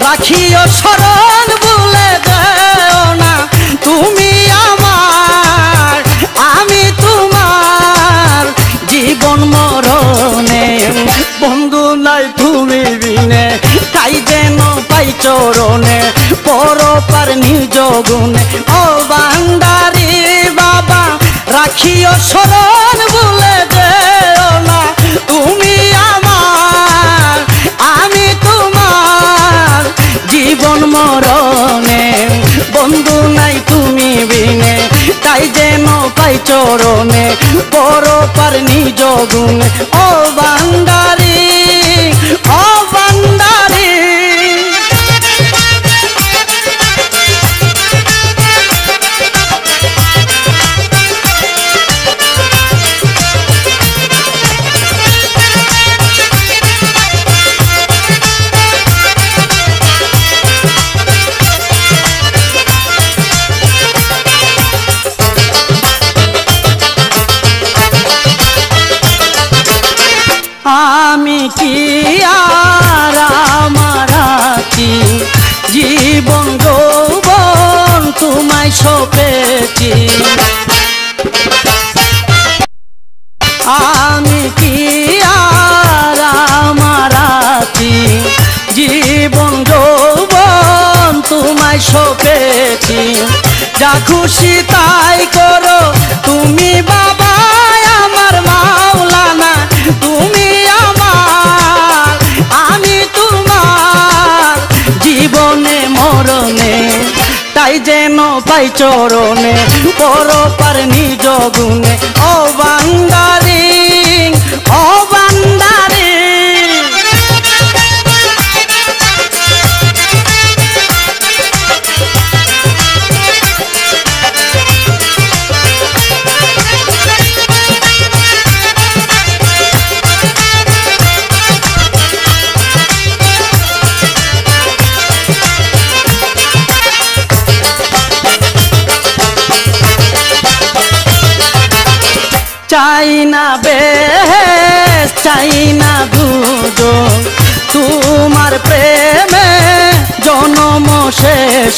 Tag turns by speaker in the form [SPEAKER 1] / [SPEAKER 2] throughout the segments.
[SPEAKER 1] রাখিও স্মরণ ভুলে যেও না তুমি আমার আমি তোমার জীবন মরণে বন্ধু নাই তুমি বিনে তাই যেন পাই চরণে পরপার নিজ গুণে ও বান্দারি বাবা রাখিও স্মরণ ভুলে যেও না তুমি আমার আমি তোমার জীবন মরণে বন্ধু নাই তুমি বিনে তাই যেন পাই চরণে পরপার নিজ গুণে ও বান্দারি ও বান্দারি আমি কি আর আমার কি জীবন যৌবন তোমায় সঁপেছি আমি কি আর আমার কি জীবন যৌবন তোমায় সঁপেছি যা খুশি তাই করো তুমি বাবা আমার মাওলানা তুমি আমার আমি তোমার জীবনে মরণে তাই যেন পাই চরণে পরপার নিজ গুণে ও বান্দারি ও বান্দারি চাই না বেশ চাই না দুজন তোমার প্রেমে জনম শেষ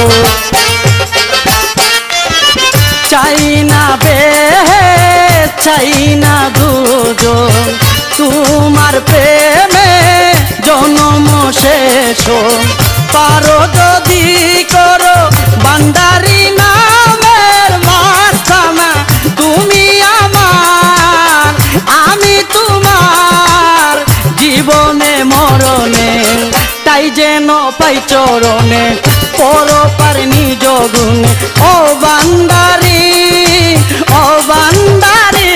[SPEAKER 1] চাই না বেশ চাই না দুজন তোমার প্রেমে জনম শেষ পারো যদি করো বান্দারি নামের মাস্তানা তুমি আমার আমি তোমার জীবনে মরণে তাই যেন পাই চরণে পরপার নিজ গুণে ও বান্দারি ও বান্দারি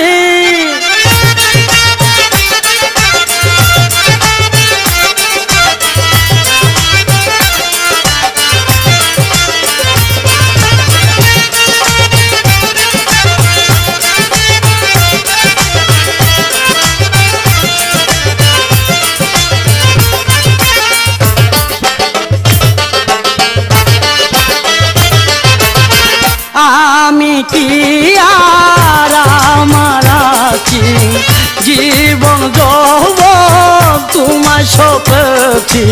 [SPEAKER 1] আমি কি আর আমার কি জীবন যৌবন তোমায় সঁপেছি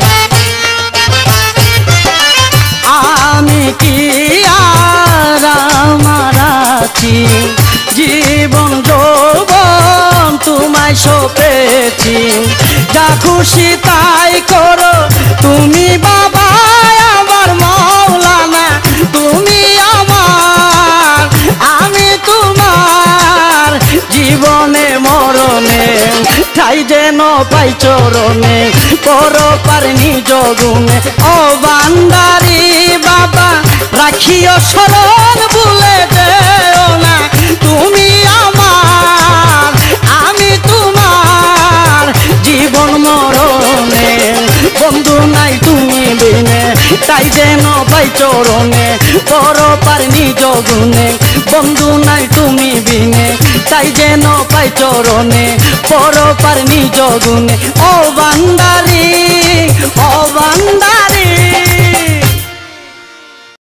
[SPEAKER 1] আমি কি আর আমার কি জীবন যৌবন তোমায় সঁপেছি যা খুশি তাই করো তুমি বাবা আমার মাওলানা তুমি আমার আমি তোমার জীবনে মরণে তাই যেন পাই চরণে পরপার নিজ গুণে ও বান্দারি বাবা রাখিও স্মরণ ভুলে যেও না তুমি আমার আমি তোমার জীবন মরণে বন্ধু নাই তুমি বিনে তাই যেন পাই চরণে পরপার নিজ গুণে বন্ধু নাই তুমি বিনে তাই যেন পাই চরণে পরপার নিজ গুণে ও বান্দারি